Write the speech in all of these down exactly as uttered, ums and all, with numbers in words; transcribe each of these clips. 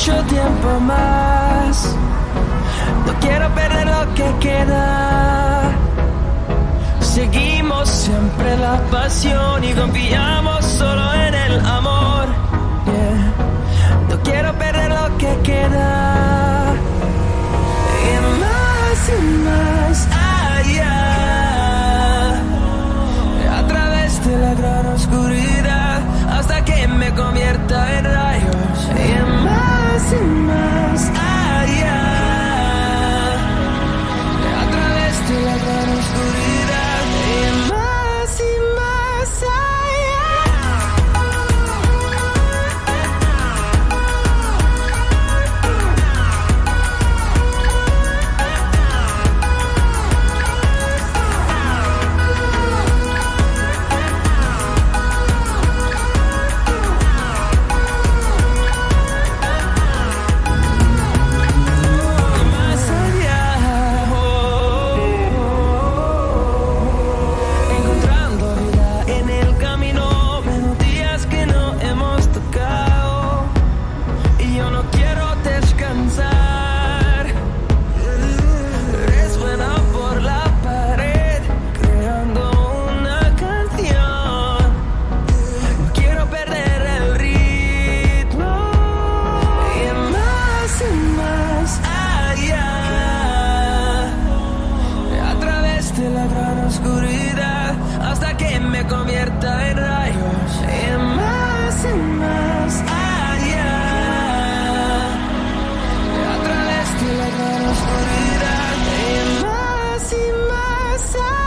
mucho tiempo más. No quiero perder lo que queda. Seguimos siempre la pasión y confiamos solo en el amor. Yeah. No quiero perder lo que queda. Y más y más allá, a través de la gran oscuridad, hasta que me convierta en rayos. Y más y más allá, a través de la gran oscuridad. Y más y más oscuridad, hasta que me convierta en rayos. Y más y más allá, a través de la gran oscuridad. Y más y más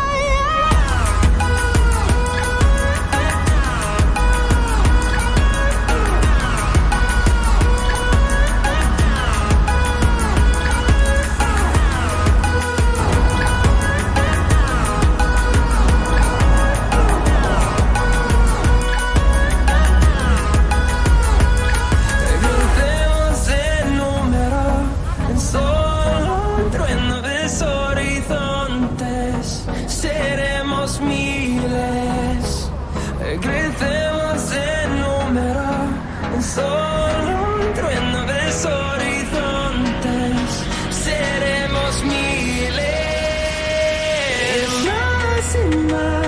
seremos miles, crecemos en número, en solo un trueno de horizontes, seremos miles, más y más.